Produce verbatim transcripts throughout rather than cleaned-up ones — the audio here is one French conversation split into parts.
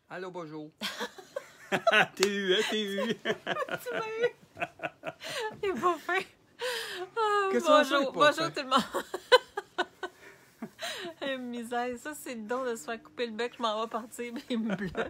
Allô, bonjour. T'es eu, hein, t'es eu. Tu m'as eu. Il est pas fin. Oh, Qu'est-ce bonjour, que ça, bonjour tout le monde. Eh, misère, ça c'est le don de se faire couper le bec, je m'en vais partir, mais il me bloque.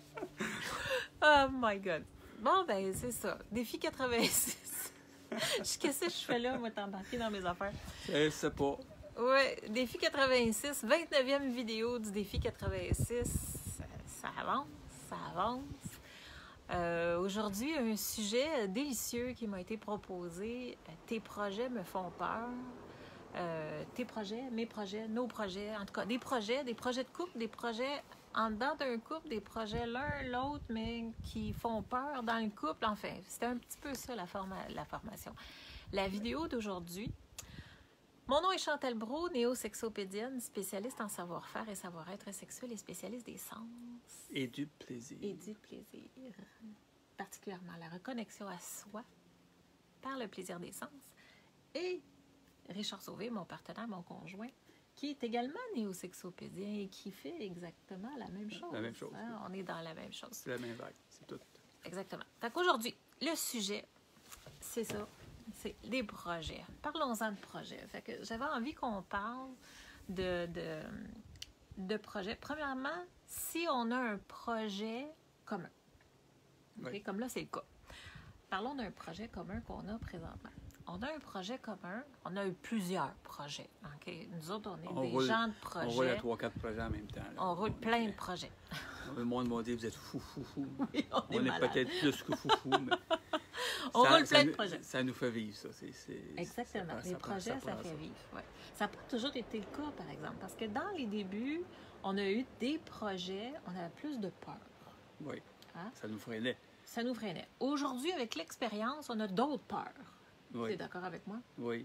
Oh my God. Bon, ben, c'est ça. Défi quatre-vingt-six. Qu'est-ce que je fais là, moi, t'embarquer dans mes affaires? Je sais pas. Oui, défi quatre-vingt-six, vingt-neuvième vidéo du défi quatre-vingt-six. Ça, ça avance, ça avance. Euh, Aujourd'hui, un sujet délicieux qui m'a été proposé. Tes projets me font peur. Euh, tes projets, mes projets, nos projets, en tout cas, des projets, des projets de couple, des projets en dedans d'un couple, des projets l'un, l'autre, mais qui font peur dans le couple. Enfin, c'était un petit peu ça la, forma- la formation. La vidéo d'aujourd'hui. Mon nom est Chantal Brault, néo-sexopédienne, spécialiste en savoir-faire et savoir-être sexuel et spécialiste des sens. Et du plaisir. Et du plaisir. Particulièrement la reconnexion à soi par le plaisir des sens. Et Richard Sauvé, mon partenaire, mon conjoint, qui est également néo-sexopédien et qui fait exactement la même chose. La même chose. Hein? On est dans la même chose. C'est la même vague, c'est tout. Exactement. Donc aujourd'hui, le sujet, c'est ça. C'est des projets. Parlons-en de projets. Fait que j'avais envie qu'on parle de, de, de projets. Premièrement, si on a un projet commun. Oui. Okay? Comme là, c'est le cas. Parlons d'un projet commun qu'on a présentement. On a un projet commun. On a eu plusieurs projets. Okay? Nous autres, on est On des roule, gens de projets. On roule à trois quatre projets en même temps. Là. On roule plein de projets. Le monde m'a dit, vous êtes fou, fou, fou. Oui, on, on est, est, est peut-être plus que fou, fou, mais... On ça, roule ça plein de nous, projets. Ça nous fait vivre, ça. C'est, c'est, Exactement. ça, ça, les ça projets, prend, ça, ça, prend fait ça. vivre. Ouais. Ça n'a pas toujours été le cas, par exemple. Parce que dans les débuts, on a eu des projets, on avait plus de peur. Oui. Hein? Ça nous freinait. Ça nous freinait. Aujourd'hui, avec l'expérience, on a d'autres peurs. Oui. Tu es d'accord avec moi? Oui.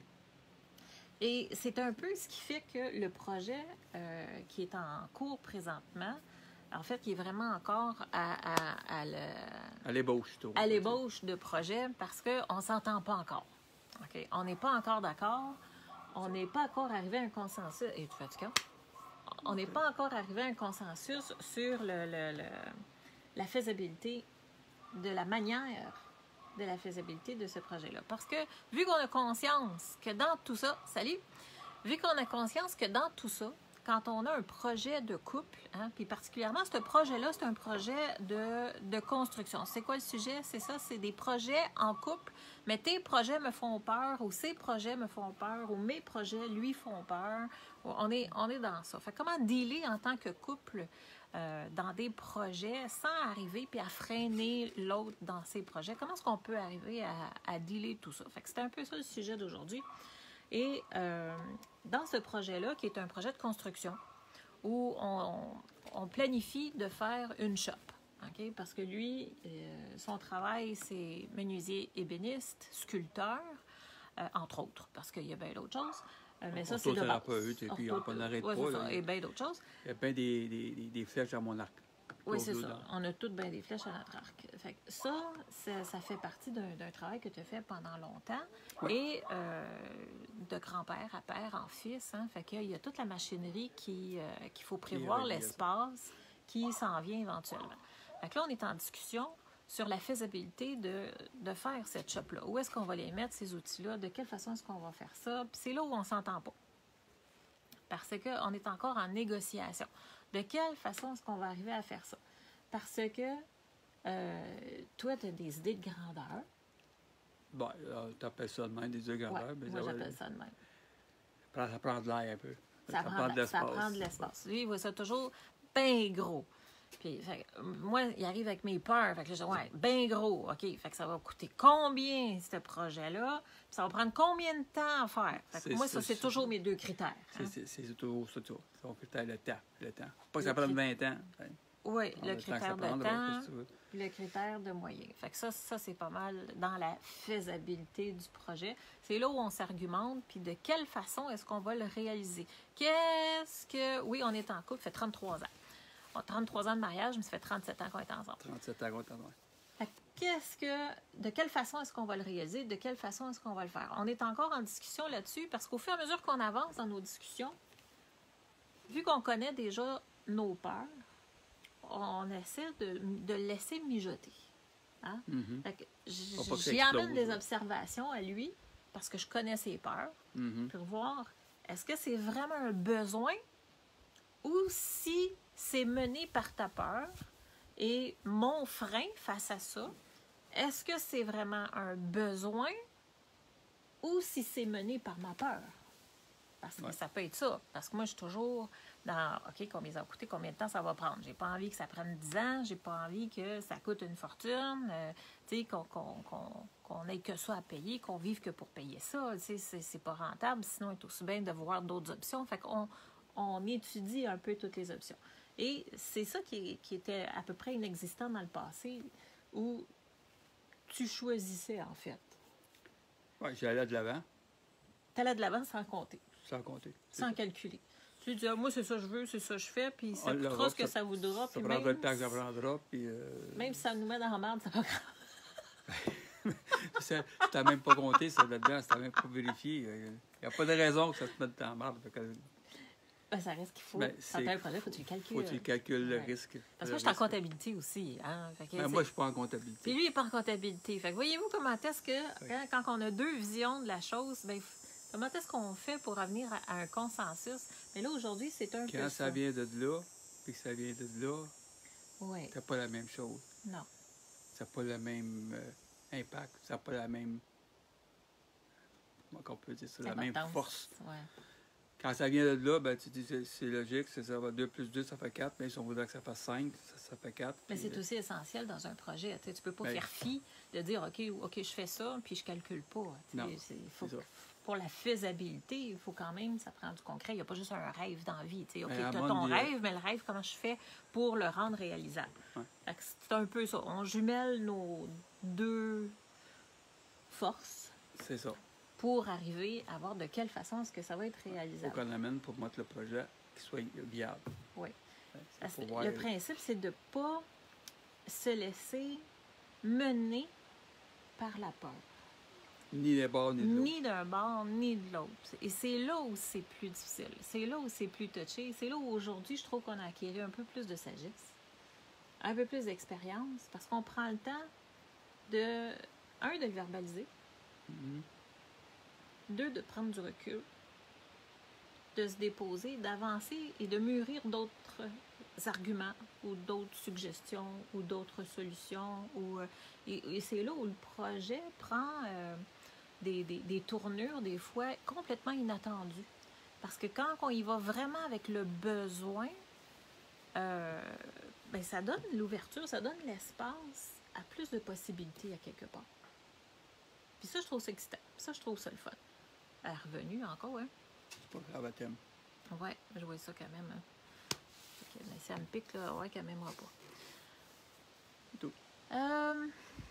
Et c'est un peu ce qui fait que le projet euh, qui est en cours présentement, en fait, qui est vraiment encore à, à, à, le, à l'ébauche, toi. à l'ébauche de projet parce qu'on ne s'entend pas encore. Okay? On n'est pas encore d'accord. On n'est pas encore arrivé à un consensus. Et tu fatigues? On n'est pas encore arrivé à un consensus sur le, le, le, la faisabilité, de la manière de la faisabilité de ce projet-là. Parce que, vu qu'on a conscience que dans tout ça, salut, vu qu'on a conscience que dans tout ça, quand on a un projet de couple, hein, puis particulièrement ce projet-là, c'est un projet de, de construction. C'est quoi le sujet? C'est ça, c'est des projets en couple, mais tes projets me font peur, ou ces projets me font peur, ou mes projets lui font peur. On est, on est dans ça. Fait comment dealer en tant que couple euh, dans des projets sans arriver puis à freiner l'autre dans ses projets? Comment est-ce qu'on peut arriver à, à dealer tout ça? Fait que c'est un peu ça le sujet d'aujourd'hui. Et euh, dans ce projet-là, qui est un projet de construction, où on, on planifie de faire une shop. Okay? Parce que lui, euh, son travail, c'est menuisier ébéniste, sculpteur, euh, entre autres, parce qu'il y a bien d'autres choses. Euh, mais ça, c'est de base. Orthothérapeute, et puis on n'arrête ouais, pas. Ça, Là, et bien d'autres choses. Il y a bien des, des, des, des flèches à mon arc. Oui, c'est ça. On a toutes bien des flèches à notre arc. Fait que ça, ça, ça fait partie d'un, d'un travail que tu as fait pendant longtemps. Oui. Et euh, de grand-père à père en fils. Hein, fait qu'il y a toute la machinerie qui, euh, qu'il faut prévoir, l'espace qui s'en vient éventuellement. Fait que là, on est en discussion sur la faisabilité de, de faire cette shop-là. Où est-ce qu'on va les mettre, ces outils-là? De quelle façon est-ce qu'on va faire ça? Puis c'est là où on ne s'entend pas. Parce qu'on est encore en négociation. De quelle façon est-ce qu'on va arriver à faire ça? Parce que euh, toi, tu as des idées de grandeur. Bon, tu appelles ça de même, des idées de grandeur. Ouais, mais moi, ça, j'appelle ouais, ça de même. Ça prend de l'air un peu. Ça, ça, prend, prend de l'espace. ça prend de l'espace. Lui, il voit ça toujours bien gros. Puis, fait, moi, il arrive avec mes peurs. Fait que je dis, ouais, bien gros. OK, fait que ça va coûter combien, ce projet-là? Puis ça va prendre combien de temps à faire? Fait que moi, ça, c'est toujours mes deux critères. Hein? C'est, c'est, c'est toujours ça, toujours. C'est mon critère, le temps. Le temps. Pas que ça prenne vingt ans. Hein. Oui, le, le critère de temps, puis le critère de moyen. Fait que ça, ça, c'est pas mal dans la faisabilité du projet. C'est là où on s'argumente, puis de quelle façon est-ce qu'on va le réaliser? Qu'est-ce que... Oui, on est en couple, ça fait trente-trois ans. On a trente-trois ans de mariage, mais ça fait trente-sept ans qu'on est ensemble. trente-sept ans qu'on est ensemble. Fait que qu'est-ce que... De quelle façon est-ce qu'on va le réaliser? De quelle façon est-ce qu'on va le faire? On est encore en discussion là-dessus, parce qu'au fur et à mesure qu'on avance dans nos discussions, vu qu'on connaît déjà nos peurs, on essaie de, de le laisser mijoter. Hein? Mhm. Fait que j- Faut pas que ça J'y amène explose, des là. observations à lui, parce que je connais ses peurs, Mhm. pour voir est-ce que c'est vraiment un besoin ou si c'est mené par ta peur et mon frein face à ça, est-ce que c'est vraiment un besoin ou si c'est mené par ma peur? Parce que Ouais. ça peut être ça. Parce que moi, je suis toujours dans OK, combien ça va coûter, combien de temps ça va prendre. J'ai pas envie que ça prenne dix ans, j'ai pas envie que ça coûte une fortune, euh, tu sais, qu'on qu'on, qu'on, qu'on ait que ça à payer, qu'on vive que pour payer ça. Tu sais, c'est, c'est pas rentable, sinon il est aussi bien de voir d'autres options. Fait qu'on on étudie un peu toutes les options. Et c'est ça qui, qui était à peu près inexistant dans le passé, où tu choisissais, en fait. Ouais, j'allais de l'avant, Tu allais de l'avant sans compter, sans compter. C'est sans ça. calculer. Tu dis, ah, moi, c'est ça que je veux, c'est ça que je fais, puis ça On coûtera l'aura, ce que ça- ça voudra. Ça Puis prendra même, le temps que ça prendra, puis... Euh... même si ça nous met dans la merde, c'est pas grave. ça, t'as même pas compté ça là-dedans, t'as même pas vérifié. Il n'y a pas de raison que ça te mette dans la marde. Fait que- Ben, ça reste qu'il faut. Ben, Quand c'est- tu as un projet, il faut que tu le calcules. Faut que tu calcules le Ouais. risque. Parce le que moi, je suis en risque. comptabilité aussi. Hein? Fait que, Ben, c'est- moi, je suis pas en Puis comptabilité. lui, il n'est pas en comptabilité. Fait que voyez-vous comment est-ce que, hein, quand on a deux visions de la chose, ben, f- comment est-ce qu'on fait pour revenir à, à un consensus? Mais là, aujourd'hui, c'est un peu Quand ça. ça vient de là, puis que ça vient de là, Oui, t'as pas la même chose. non. Ça n'a pas le même euh, impact. Ça n'a pas la même... Comment on peut dire ça? La même Importance. force. Ouais. Quand ça vient de là, ben, tu dis c'est, c'est logique, c'est, ça va deux plus deux, ça fait quatre, mais si on voudrait que ça fasse cinq, ça, ça fait quatre. Mais puis, c'est euh, aussi essentiel dans un projet. Tu ne peux pas Ben, faire fi de dire OK, OK, je fais ça, puis je calcule pas. Tu sais, Non, c'est- il faut c'est ça. que- pour la faisabilité, il faut quand même, ça prend du concret. Il n'y a pas juste un rêve dans la vie. Tu sais, OK, Ben, tu as à mon ton avis, rêve, mais le rêve, comment je fais pour le rendre réalisable? Ouais. Fait que c'est un peu ça. On jumelle nos deux forces C'est ça. pour arriver à voir de quelle façon est-ce que ça va être Il faut réalisable. qu'on amène pour mettre le projet qui soit viable. Oui. Ouais, c'est Parce que pour voir- le principe, c'est de ne pas se laisser mener par la peur. Ni les bords, ni de l'autre. Ni d'un bord, ni de l'autre. Et c'est là où c'est plus difficile. C'est là où c'est plus touché. C'est là où aujourd'hui, je trouve qu'on a acquis un peu plus de sagesse, un peu plus d'expérience, parce qu'on prend le temps de, un, de le verbaliser, Mhm. deux, de prendre du recul, de se déposer, d'avancer et de mûrir d'autres arguments ou d'autres suggestions ou d'autres solutions. Ou, euh, et, et c'est là où le projet prend euh, des, des, des tournures, des fois, complètement inattendues. Parce que quand on y va vraiment avec le besoin, euh, ben, ça donne l'ouverture, ça donne l'espace à plus de possibilités à quelque part. Puis ça, je trouve ça excitant. Ça, je trouve ça le fun. Elle est revenue encore, hein? C'est pas grave à thème. Ouais, je vois ça quand même. Hein. Fait que, ben, si elle me pique, là, ouais, qu'elle m'aimera pas. C'est tout. Euh,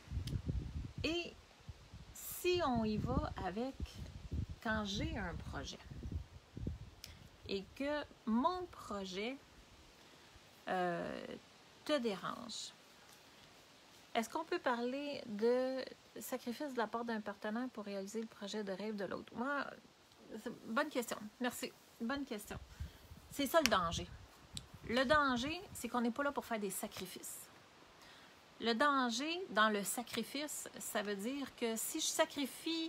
et si on y va avec quand j'ai un projet et que mon projet euh, te dérange, est-ce qu'on peut parler de sacrifice de la part d'un partenaire pour réaliser le projet de rêve de l'autre? Moi, c'est- bonne question. Merci. Bonne question. C'est ça le danger. Le danger, c'est qu'on n'est pas là pour faire des sacrifices. Le danger dans le sacrifice, ça veut dire que si je sacrifie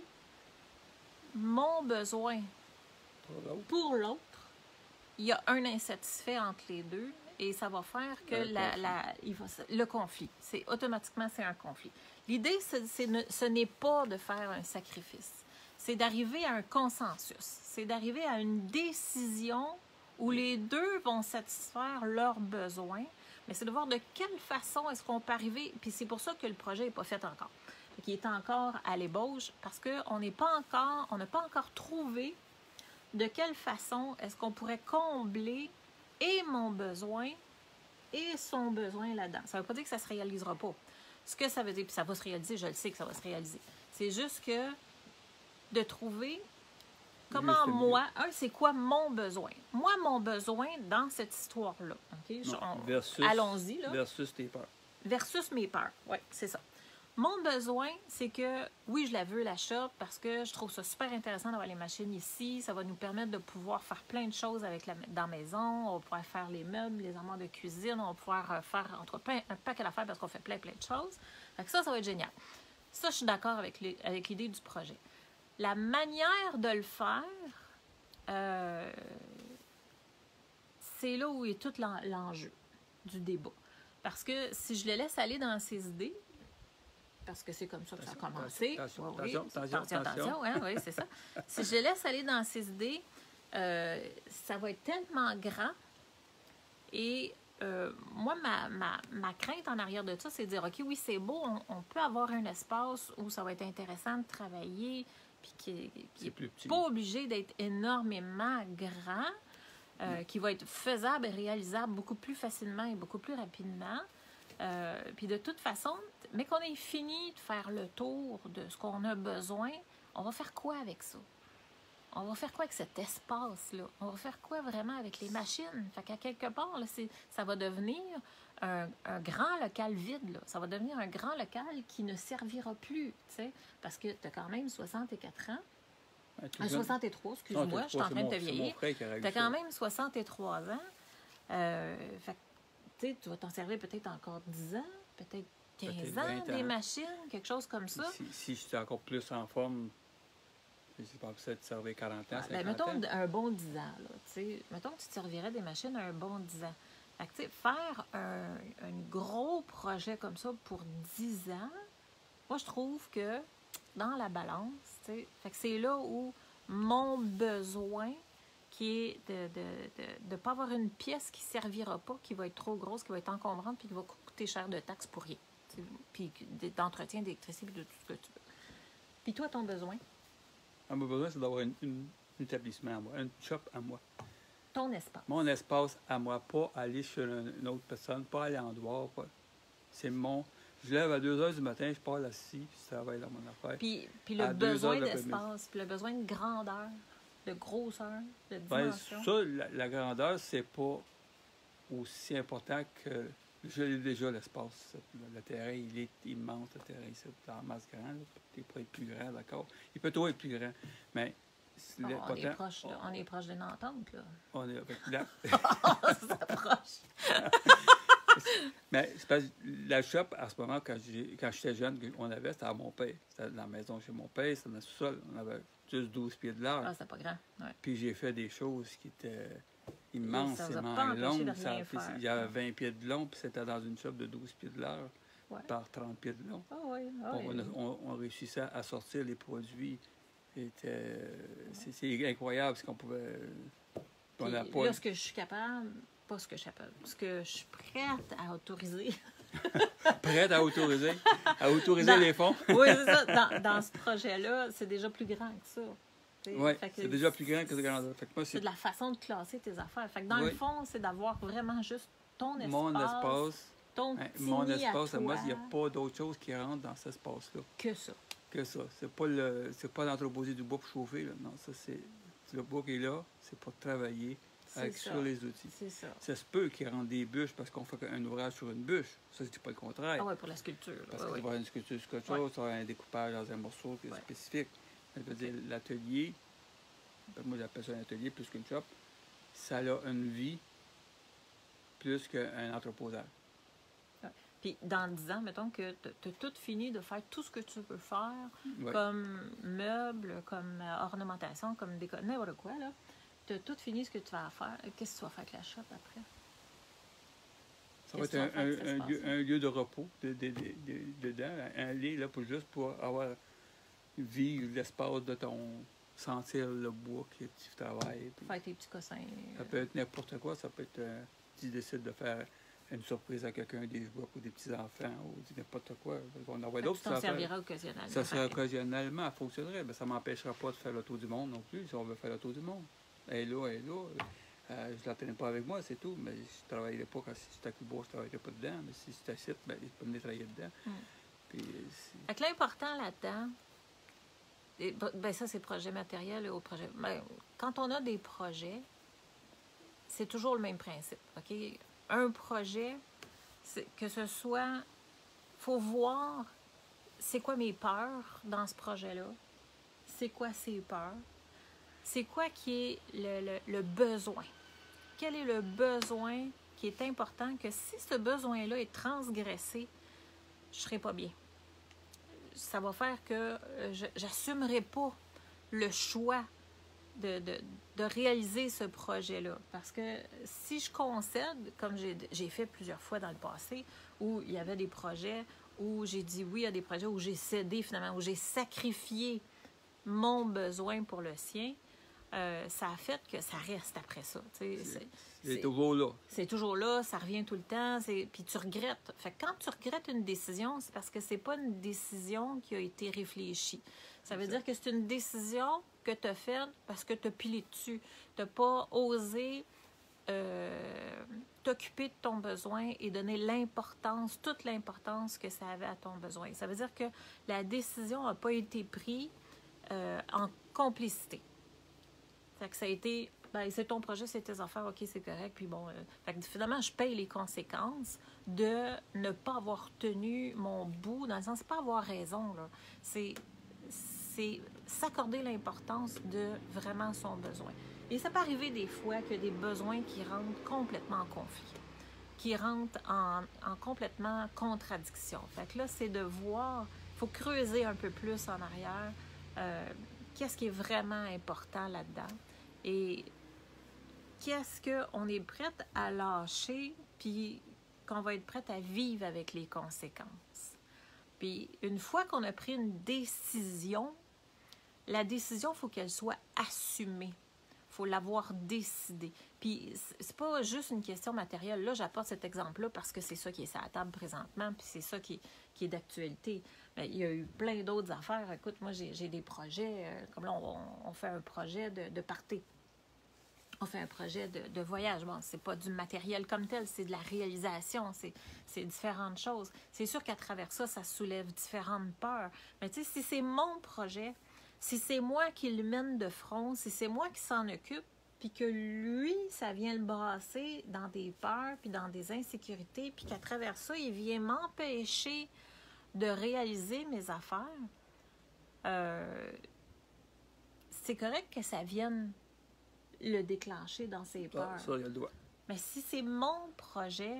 mon besoin Pour l'autre. pour l'autre, il y a un insatisfait entre les deux et ça va faire que Un la, conflit. la- il va, le conflit, c'est automatiquement c'est un conflit. L'idée, c'est, c'est ne- ce n'est pas de faire un sacrifice, c'est d'arriver à un consensus, c'est d'arriver à une décision où les deux vont satisfaire leurs besoins, mais c'est de voir de quelle façon est-ce qu'on peut arriver, puis c'est pour ça que le projet n'est pas fait encore, qui est encore à l'ébauche, parce qu'on n'est pas encore, on n'a pas encore trouvé de quelle façon est-ce qu'on pourrait combler et mon besoin et son besoin là-dedans. Ça ne veut pas dire que ça ne se réalisera pas. Ce que ça veut dire, puis ça va se réaliser, je le sais que ça va se réaliser. C'est juste que de trouver comment Juste milieu. moi, un, c'est quoi mon besoin. Moi, mon besoin dans cette histoire-là. OK? Je- Non, on- versus, allons-y, là. versus tes peurs. Versus mes peurs. Oui, c'est ça. Mon besoin, c'est que, oui, je la veux, la shop, parce que je trouve ça super intéressant d'avoir les machines ici. Ça va nous permettre de pouvoir faire plein de choses avec la, dans la maison. On va pouvoir faire les meubles, les armoires de cuisine. On va pouvoir faire entre plein, un paquet d'affaires parce qu'on fait plein, plein de choses. Fait que ça, ça va être génial. Ça, je suis d'accord avec l'idée du projet. La manière de le faire, euh, c'est là où est tout l'enjeu du débat. Parce que si je le laisse aller dans ses idées, parce que c'est comme ça que ça a commencé. Attention, oui, oui. attention, attention, attention, attention. Hein, oui, c'est ça. Si je laisse aller dans ses idées, euh, ça va être tellement grand. Et euh, moi, ma, ma, ma crainte en arrière de ça, c'est de dire, OK, oui, c'est beau, on, on peut avoir un espace où ça va être intéressant de travailler, puis qui n'est pas obligé d'être énormément grand, euh, mm. qui va être faisable et réalisable beaucoup plus facilement et beaucoup plus rapidement. Euh, puis de toute façon, mais qu'on ait fini de faire le tour de ce qu'on a besoin, on va faire quoi avec ça? On va faire quoi avec cet espace-là? On va faire quoi vraiment avec les machines? Fait qu'à quelque part, là, ça va devenir un, un grand local vide. Là. Ça va devenir un grand local qui ne servira plus, tu sais, parce que tu as quand même soixante-quatre ans. Ouais, un soixante-trois, excuse-moi, je suis en train de te vieillir. Tu as quand même soixante-trois ans. Euh, fait tu vas t'en servir peut-être encore dix ans, peut-être quinze ans, ans, des machines, quelque chose comme ça. Si, si je suis encore plus en forme, je sais pas, peut-être te servir quarante ans, ben, mettons ans. Un bon dix ans. Là, mettons que tu te servirais des machines un bon dix ans. Fait que, faire un, un gros projet comme ça pour dix ans, moi, je trouve que dans la balance, fait que c'est là où mon besoin qui est de ne de, de, de pas avoir une pièce qui ne servira pas, qui va être trop grosse, qui va être encombrante, puis qui va coûter cher de taxes pour rien. Puis d'entretien, d'électricité, puis de tout ce que tu veux. Puis toi, ton besoin? Ah, mon besoin, c'est d'avoir un établissement à moi, un shop à moi. Ton espace. Mon espace à moi, pas aller chez une autre personne, pas aller en dehors. C'est mon... Je lève à deux heures du matin, je pars assis, puis je travaille dans mon affaire. Puis, puis le besoin d'espace, puis le besoin de grandeur. De grosseur, de dimension? Ben, ça, la, la grandeur, c'est pas aussi important que... Je l'ai déjà, l'espace. Le, le terrain, il est immense, le terrain. C'est en masse grande. Il peut être plus grand, d'accord. Il peut toujours être plus grand. Mais... Oh, on, est proche, là. On, on est proche d'une entente, là. On est avec la... on s'approche. Mais c'est parce que la shop, à ce moment, quand j'étais jeune, on avait, c'était à mon père. C'était dans la maison chez mon père, c'était dans le sous-sol. On avait juste douze pieds de large. Ah, c'était pas grand. Ouais. Puis j'ai fait des choses qui étaient immensément longues. Ça, il y avait vingt pieds de long, puis c'était dans une shop de douze pieds de large ouais. par trente pieds de long. Ah oui, ah bon, oui. On, on, on réussissait à sortir les produits. C'est incroyable ce qu'on pouvait... On puis, a pas... Là, ce que je suis capable... Pas ce que je suis capable. Ce que je suis prête à autoriser... Prête à autoriser? À autoriser dans, les fonds? Oui, c'est ça. Dans, dans ce projet-là, c'est déjà plus grand que ça. Oui, c'est déjà plus grand que ce grandeur. C'est de la façon de classer tes affaires. Fait que dans oui. le fond, c'est d'avoir vraiment juste ton espace. Mon espace. Ton hein, petit Mon espace, à, à moi, il n'y a pas d'autre chose qui rentre dans cet espace-là. Que ça. Que ça. C'est pas le, c'est pas d'entreposer du bois pour chauffer. Là. Non, ça, c'est le bois qui est là, c'est pour travailler avec, sur les outils. C'est ça. Ça se peut qu'ils rendent des bûches parce qu'on fait un ouvrage sur une bûche. Ça, je dis pas le contraire. Ah oui, pour la sculpture. Parce ouais, qu'il va y avoir une sculpture sur quelque chose, ouais. Ça va un découpage dans un morceau qui est ouais. spécifique. Je veux dire, l'atelier, moi j'appelle ça un atelier plus qu'une shop, ça a une vie plus qu'un entreposage. Ouais. Puis dans dix ans, mettons que tu as tout fini de faire tout ce que tu veux faire, ouais. comme meubles, comme ornementation, comme déco, n'importe quoi, là. Tu as tout fini ce que tu vas faire. Qu'est-ce que tu vas faire avec la shop après? Ça va être un, un, un, lieu, un lieu de repos de, de, de, de, dedans, un lit là, pour juste pour avoir vivre l'espace de ton sentir le bois que tu travailles. Puis, faire tes petits cossins. Ça peut être n'importe quoi, ça peut être euh, tu décides de faire une surprise à quelqu'un, des jouets pour des petits-enfants ou n'importe quoi. On en voit d'autres. Ça servira occasionnellement. Ça sera occasionnellement, ça fonctionnerait. Mais ça ne m'empêchera pas de faire le tour du monde non plus, si on veut faire le tour du monde. Elle est là, elle est là. Euh, je ne la tenais pas avec moi, c'est tout. Mais je ne travaillerai pas quand j'étais à Cuba, je ne travaillerai pas dedans. Mais si c'est ici, ben, je peux venir travailler dedans. Mm. Puis, fait que l'important là-dedans, et, ben ça c'est projet matériel au projet. Ben, quand on a des projets, c'est toujours le même principe. OK? Un projet, que ce soit, il faut voir c'est quoi mes peurs dans ce projet-là? C'est quoi ces peurs? C'est quoi qui est le, le, le besoin? Quel est le besoin qui est important que si ce besoin-là est transgressé, je ne serai pas bien. Ça va faire que je n'assumerai pas le choix de, de, de réaliser ce projet-là. Parce que si je concède, comme j'ai, j'ai fait plusieurs fois dans le passé, où il y avait des projets, où j'ai dit oui à des projets, où j'ai cédé finalement, où j'ai sacrifié mon besoin pour le sien, euh, ça a fait que ça reste après ça. C'est, c'est, c'est toujours là. C'est toujours là, ça revient tout le temps, c'est, puis tu regrettes. Fait que quand tu regrettes une décision, c'est parce que c'est pas une décision qui a été réfléchie. Ça veut dire que c'est une décision que tu as faite parce que tu as pilé dessus. Tu n'as pas osé euh, t'occuper de ton besoin et donner l'importance, toute l'importance que ça avait à ton besoin. Ça veut dire que la décision n'a pas été prise euh, en complicité. Fait que ça a été, ben, c'est ton projet, c'est tes affaires, ok, c'est correct, puis bon, euh, fait que finalement, je paye les conséquences de ne pas avoir tenu mon bout, dans le sens, c'est pas avoir raison, là, c'est, c'est s'accorder l'importance de vraiment son besoin. Et ça peut arriver des fois qu'il y a des besoins qui rentrent complètement en conflit, qui rentrent en, en complètement contradiction. Fait que là, c'est de voir, il faut creuser un peu plus en arrière, euh, qu'est-ce qui est vraiment important là-dedans et qu'est-ce qu'on est prête à lâcher puis qu'on va être prête à vivre avec les conséquences. Puis une fois qu'on a pris une décision, la décision, il faut qu'elle soit assumée. Il faut l'avoir décidée. Puis c'est pas juste une question matérielle. Là, j'apporte cet exemple-là parce que c'est ça qui est sur la table présentement, puis c'est ça qui, qui est d'actualité. Mais il y a eu plein d'autres affaires. Écoute, moi, j'ai, j'ai des projets, euh, comme là, on, on fait un projet de, de party. On fait un projet de, de voyage. Bon, c'est pas du matériel comme tel, c'est de la réalisation, c'est, c'est différentes choses. C'est sûr qu'à travers ça, ça soulève différentes peurs. Mais tu sais, si c'est mon projet, si c'est moi qui le mène de front, si c'est moi qui s'en occupe, puis que lui, ça vient le brasser dans des peurs, puis dans des insécurités, puis qu'à travers ça, il vient m'empêcher de réaliser mes affaires, euh, c'est correct que ça vienne le déclencher dans ses peurs. Ah, ça, il y a le droit. Mais si c'est mon projet,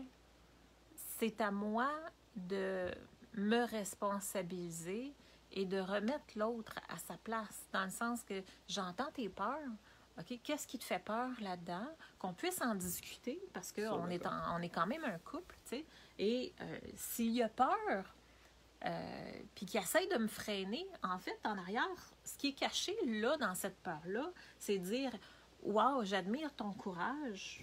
c'est à moi de me responsabiliser et de remettre l'autre à sa place, dans le sens que j'entends tes peurs. OK, qu'est-ce qui te fait peur là-dedans? Qu'on puisse en discuter, parce qu'on est, en, on est quand même un couple, tu sais. Et euh, s'il y a peur, euh, puis qu'il essaie de me freiner, en fait, en arrière, ce qui est caché là, dans cette peur-là, c'est de dire « Wow, j'admire ton courage ».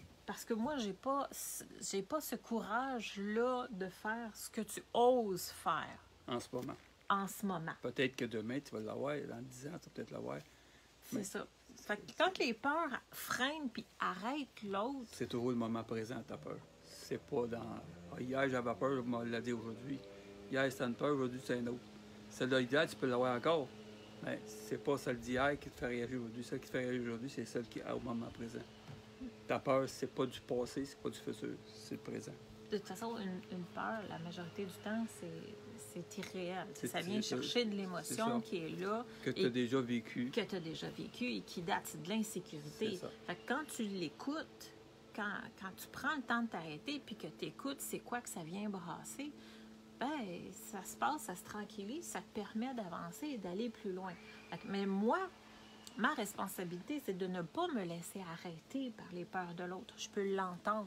Parce que moi, j'ai pas, j'ai pas ce courage-là de faire ce que tu oses faire. En ce moment. En ce moment. Peut-être que demain, tu vas l'avoir. Dans dix ans, tu vas peut-être l'avoir. C'est Mais ça. Fait que quand les peurs freinent puis arrêtent l'autre... C'est toujours le moment présent, ta peur. C'est pas dans... Ah, hier, j'avais peur, je me l'ai dit aujourd'hui. Hier, c'était une peur, aujourd'hui, c'est une autre. Celle-là, d'hier, tu peux l'avoir encore. Mais c'est pas celle d'hier qui te fait réagir aujourd'hui. Celle qui te fait réagir aujourd'hui, c'est celle qui est au moment présent. Ta peur, c'est pas du passé, c'est pas du futur, c'est le présent. De toute façon, une, une peur, la majorité du temps, c'est, c'est irréel. C'est, ça vient c'est, chercher de l'émotion qui est là. Que tu as déjà vécu. Que tu as déjà vécu et qui date de l'insécurité. Fait que quand tu l'écoutes, quand, quand tu prends le temps de t'arrêter puis que tu écoutes c'est quoi que ça vient brasser, ben ça se passe, ça se tranquillise, ça te permet d'avancer et d'aller plus loin. Fait que, mais moi, ma responsabilité, c'est de ne pas me laisser arrêter par les peurs de l'autre. Je peux l'entendre.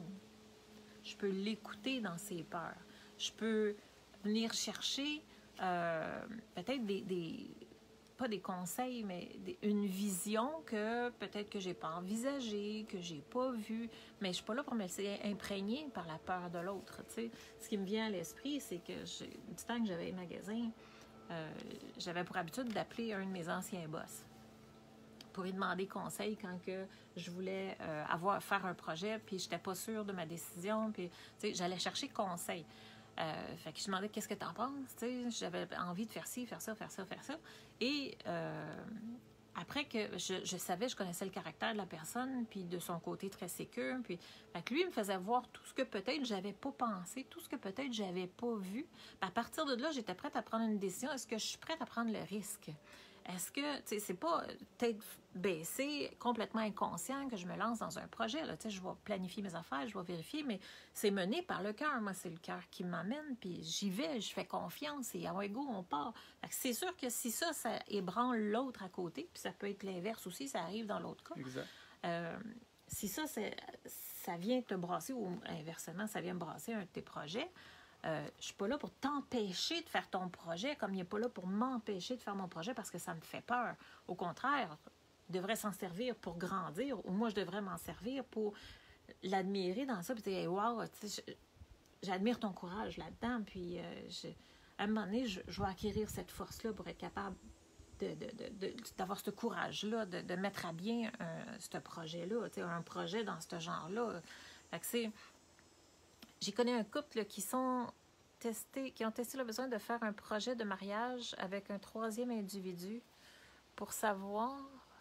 Je peux l'écouter dans ses peurs. Je peux venir chercher euh, peut-être des, des... pas des conseils, mais des, une vision que peut-être que j'ai pas envisagée, que j'ai pas vue. Mais je suis pas là pour me laisser imprégner par la peur de l'autre. Tu sais. Ce qui me vient à l'esprit, c'est que j'ai, du temps que j'avais un magasin, euh, j'avais pour habitude d'appeler un de mes anciens boss pour lui demander conseil quand que je voulais euh, avoir, faire un projet, puis je n'étais pas sûre de ma décision, puis j'allais chercher conseil. Euh, fait que je demandais qu'est-ce que tu en penses, j'avais envie de faire ci, faire ça, faire ça, faire ça. Et euh, après que je, je savais, je connaissais le caractère de la personne, puis de son côté très sécure, puis fait que lui, il me faisait voir tout ce que peut-être j'avais pas pensé, tout ce que peut-être j'avais pas vu. Puis à partir de là, j'étais prête à prendre une décision. Est-ce que je suis prête à prendre le risque? Est-ce que, tu sais, c'est pas tête baissée, complètement inconscient que je me lance dans un projet, là, tu sais, je vais planifier mes affaires, je vais vérifier, mais c'est mené par le cœur. Moi, c'est le cœur qui m'amène, puis j'y vais, je fais confiance, et à un go, on part. Fait que c'est sûr que si ça, ça ébranle l'autre à côté, puis ça peut être l'inverse aussi, ça arrive dans l'autre cas. Exact. Euh, si ça, ça vient te brasser, ou inversement, ça vient me brasser un de tes projets, Euh, je ne suis pas là pour t'empêcher de faire ton projet, comme il n'est pas là pour m'empêcher de faire mon projet parce que ça me fait peur. Au contraire, il devrait s'en servir pour grandir, ou moi, je devrais m'en servir pour l'admirer dans ça, puis dire, hey, wow, j'admire ton courage là-dedans, puis euh, je, à un moment donné, je, je vais acquérir cette force-là pour être capable de, de, de, de, d'avoir ce courage-là, de, de mettre à bien un, ce projet-là, un projet dans ce genre-là. Fait que c'est... J'ai connu un couple là, qui sont testés, qui ont testé le besoin de faire un projet de mariage avec un troisième individu pour savoir.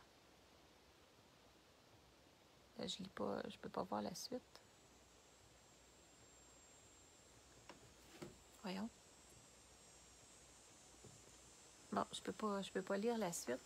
Là, je lis pas, je peux pas voir la suite. Voyons. Bon, je peux pas, je peux pas lire la suite.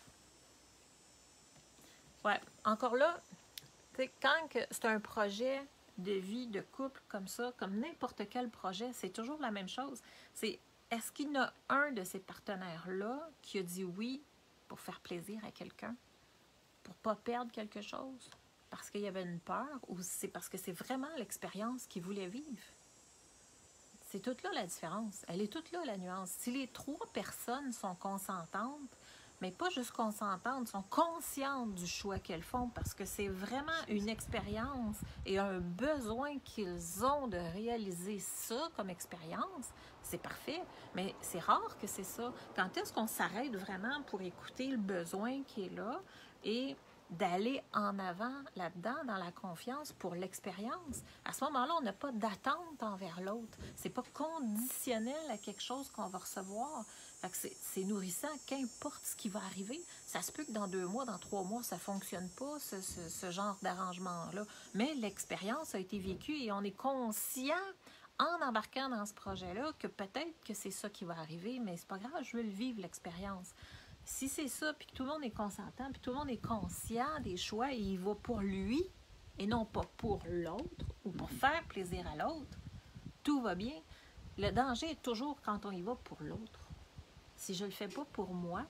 Ouais, encore là, tu sais, quand que c'est un projet de vie, de couple comme ça, comme n'importe quel projet, c'est toujours la même chose. C'est, est-ce qu'il y en a un de ces partenaires-là qui a dit oui pour faire plaisir à quelqu'un, pour pas perdre quelque chose, parce qu'il y avait une peur, ou c'est parce que c'est vraiment l'expérience qu'il voulait vivre? C'est toute là la différence. Elle est toute là la nuance. Si les trois personnes sont consentantes, mais pas juste consentantes, sont conscientes du choix qu'elles font parce que c'est vraiment une expérience et un besoin qu'ils ont de réaliser ça comme expérience, c'est parfait. Mais c'est rare que c'est ça. Quand est-ce qu'on s'arrête vraiment pour écouter le besoin qui est là et d'aller en avant là-dedans, dans la confiance pour l'expérience? À ce moment-là, on n'a pas d'attente envers l'autre. C'est pas conditionnel à quelque chose qu'on va recevoir. Fait que c'est, c'est nourrissant, qu'importe ce qui va arriver. Ça se peut que dans deux mois, dans trois mois, ça ne fonctionne pas, ce, ce, ce genre d'arrangement-là. Mais l'expérience a été vécue et on est conscient, en embarquant dans ce projet-là, que peut-être que c'est ça qui va arriver, mais c'est pas grave, je veux le vivre, l'expérience. Si c'est ça, puis que tout le monde est consentant, puis tout le monde est conscient des choix, et il va pour lui, et non pas pour l'autre, ou pour faire plaisir à l'autre, tout va bien. Le danger est toujours quand on y va pour l'autre. Si je ne le fais pas pour moi,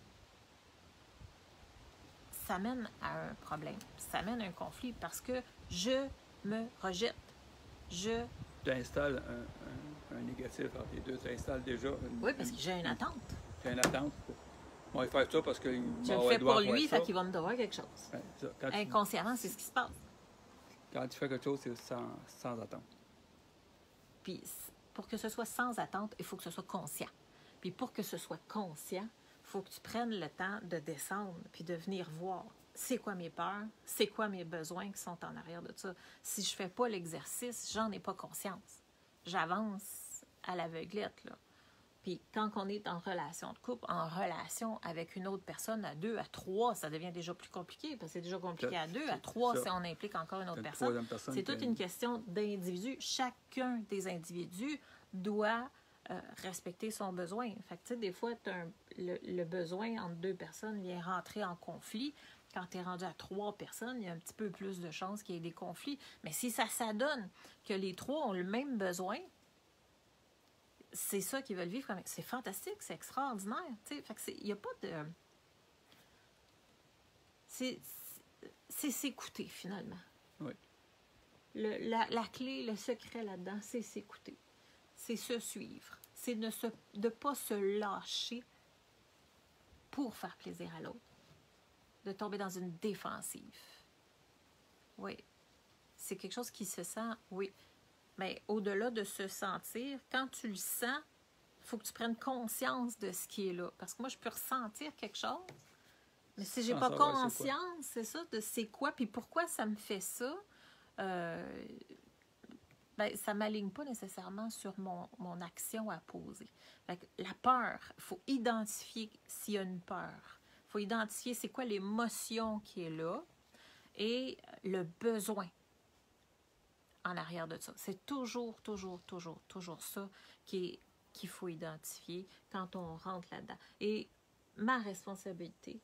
ça mène à un problème. Ça mène à un conflit parce que je me rejette. Je... Tu installes un, un, un négatif entre les deux. Tu installes déjà une... Oui, parce que j'ai une attente. J'ai une attente. Pour... On va faire ça parce que... Je le fais pour lui, fait qu'il va me devoir quelque chose. Ouais, ça. Quand inconsciemment, tu... c'est ce qui se passe. Quand tu fais quelque chose, c'est sans, sans attente. Puis, pour que ce soit sans attente, il faut que ce soit conscient. Puis pour que ce soit conscient, il faut que tu prennes le temps de descendre puis de venir voir c'est quoi mes peurs, c'est quoi mes besoins qui sont en arrière de ça. Si je ne fais pas l'exercice, j'en ai pas conscience. J'avance à l'aveuglette, là. Puis quand on est en relation de couple, en relation avec une autre personne, à deux, à trois, ça devient déjà plus compliqué, parce que c'est déjà compliqué à deux. À trois, si on implique encore une autre personne. personne. C'est toute une question d'individu. Chacun des individus doit euh, respecter son besoin. Fait que, tu sais, des fois, un, le, le besoin entre deux personnes vient rentrer en conflit. Quand tu es rendu à trois personnes, il y a un petit peu plus de chances qu'il y ait des conflits. Mais si ça s'adonne que les trois ont le même besoin, c'est ça qu'ils veulent vivre. C'est fantastique, c'est extraordinaire. Fait que il n'y a pas de... C'est, c'est s'écouter, finalement. Oui. Le, la, la clé, le secret là-dedans, c'est s'écouter. C'est se suivre. C'est de ne de pas se lâcher pour faire plaisir à l'autre. De tomber dans une défensive. Oui. C'est quelque chose qui se sent, oui. Mais au-delà de se sentir, quand tu le sens, il faut que tu prennes conscience de ce qui est là. Parce que moi, je peux ressentir quelque chose, mais si j'ai pas conscience, c'est ça, de c'est quoi, puis pourquoi ça me fait ça, euh, ben, ça ne m'aligne pas nécessairement sur mon, mon action à poser. Fait que la peur, il faut identifier s'il y a une peur. Il faut identifier c'est quoi l'émotion qui est là et le besoin en arrière de ça. C'est toujours, toujours, toujours, toujours ça qui est, qu'il faut identifier quand on rentre là-dedans. Et ma responsabilité,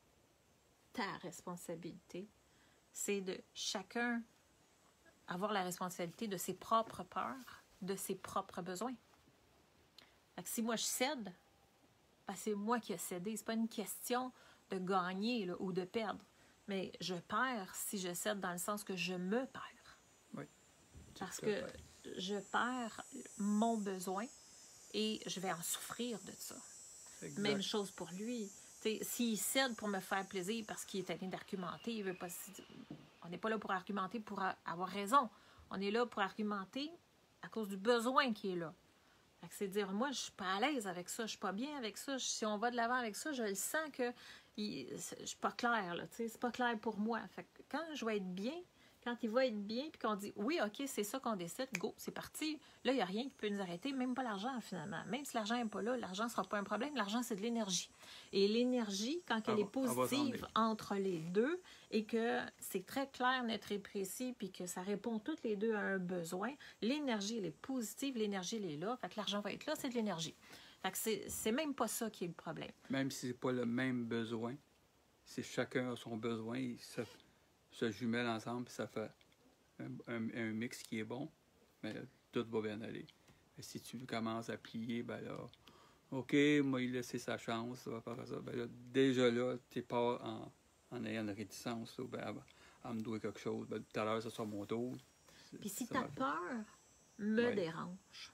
ta responsabilité, c'est de chacun avoir la responsabilité de ses propres peurs, de ses propres besoins. Fait que si moi je cède, ben c'est moi qui ai cédé. C'est pas une question de gagner là, ou de perdre. Mais je perds si je cède dans le sens que je me perds. Oui. Parce que je perds mon besoin et je vais en souffrir de ça. Exact. Même chose pour lui. S'il cède pour me faire plaisir parce qu'il est allé d'argumenter, il veut pas... On n'est pas là pour argumenter pour avoir raison. On est là pour argumenter à cause du besoin qui est là. C'est dire, moi, je suis pas à l'aise avec ça, je suis pas bien avec ça. Si on va de l'avant avec ça, je le sens que il, je suis pas claire, là, c'est pas clair pour moi. Fait que quand je vais être bien, quand il va être bien, puis qu'on dit, oui, OK, c'est ça qu'on décide, go, c'est parti. Là, il n'y a rien qui peut nous arrêter, même pas l'argent, finalement. Même si l'argent n'est pas là, l'argent ne sera pas un problème. L'argent, c'est de l'énergie. Et l'énergie, quand elle est positive entre les deux, et que c'est très clair, net et précis, puis que ça répond toutes les deux à un besoin, l'énergie, elle est positive, l'énergie, elle est là. Fait que l'argent va être là, c'est de l'énergie. Fait que c'est, c'est même pas ça qui est le problème. Même si c'est pas le même besoin, si chacun a son besoin, ils se, se jumellent ensemble, puis ça fait un, un, un mix qui est bon, mais tout va bien aller. Mais si tu commences à plier, ben là, OK, moi, il a laissé sa chance, ça va faire ça. Ben là, déjà là, tu pas en, en ayant une réticence, là, ben, à me douer quelque chose. Ben, tout à l'heure, ça sera mon tour. Puis si ta peur me ouais. dérange,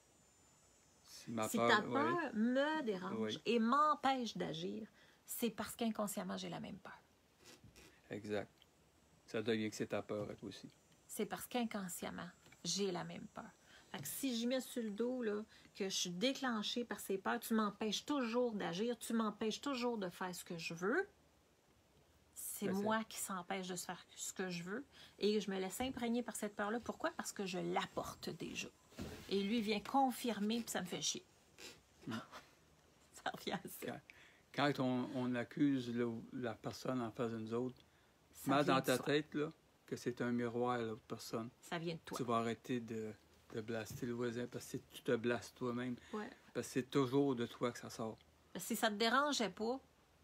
si, ma si peur, ta peur ouais. me dérange ouais. et m'empêche d'agir, c'est parce qu'inconsciemment, j'ai la même peur. Exact. Ça devient que c'est ta peur à toi aussi. C'est parce qu'inconsciemment, j'ai la même peur. Fait que si je mets sur le dos là, que je suis déclenchée par ces peurs, tu m'empêches toujours d'agir, tu m'empêches toujours de faire ce que je veux. C'est ben moi qui s'empêche de faire ce que je veux. Et je me laisse imprégner par cette peur-là. Pourquoi? Parce que je l'apporte déjà. Et lui vient confirmer, puis ça me fait chier. Hum. Ça revient à ça. Quand, quand on, on accuse là, la personne en face de nous autres, mal dans ta tête là, que c'est un miroir à l'autre personne. Ça vient de toi. Tu vas arrêter de... de blaster le voisin parce que tu te blastes toi-même. Ouais. Parce que c'est toujours de toi que ça sort. Si ça ne te dérangeait pas,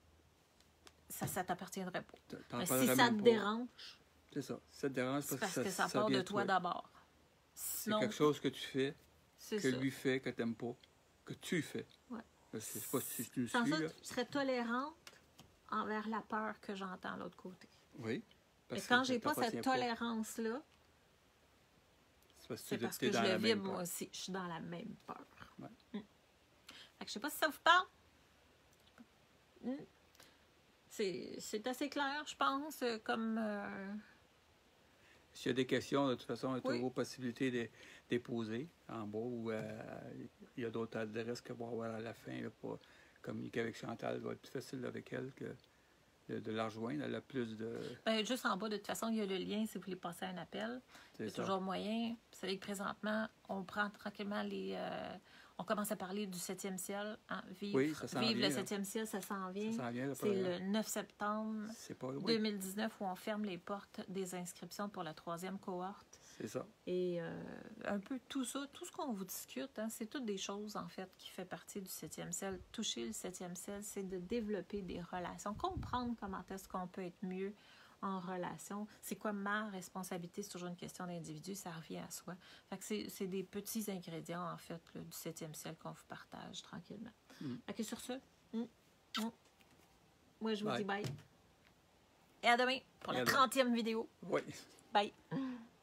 ça ne t'appartiendrait pas. Mais si ça te pas. dérange, c'est ça. Ça te dérange c'est parce, parce que ça, ça, part ça de toi, toi. d'abord. C'est quelque chose que tu fais, que ça. lui fait, que tu n'aimes pas, que tu fais. Ouais. Je ne sais pas si tu me Sans suis. ça, là. tu serais tolérante envers la peur que j'entends de l'autre côté. Oui. Mais quand j'ai pas cette tolérance-là, parce c'est parce que je le vibre moi aussi. Je suis dans la même peur. Ouais. Mm. Fait que je sais pas si ça vous parle. Mm. C'est, c'est assez clair, je pense, comme... Euh... S'il y a des questions, de toute façon, il y a oui. toujours possibilité de les poser en bas ou euh, il y a d'autres adresses que va avoir à la fin là, pour communiquer avec Chantal. Ça va être plus facile avec elle que de, de la rejoindre. Elle a plus de... Ben, juste en bas, de toute façon, il y a le lien si vous voulez passer un appel. C'est il y a ça. Toujours moyen. Vous savez que présentement, on prend tranquillement les... Euh, on commence à parler du septième ciel. Hein? Vivre, oui, ça s'en vivre vient, le septième ciel, ça s'en vient. Ça s'en vient c'est le neuf septembre pas, oui. deux mille dix-neuf où on ferme les portes des inscriptions pour la troisième cohorte. C'est ça. Et euh, un peu tout ça, tout ce qu'on vous discute, hein, c'est toutes des choses, en fait, qui fait partie du septième ciel. Toucher le septième ciel, c'est de développer des relations, comprendre comment est-ce qu'on peut être mieux en relation. C'est quoi ma responsabilité? C'est toujours une question d'individu, ça revient à soi. Fait que c'est, c'est des petits ingrédients, en fait, là, du septième ciel qu'on vous partage tranquillement. Mm. Fait que sur ce, mm, mm, moi, je vous bye. dis bye. Et à demain pour et la trentième vidéo. Oui. Bye.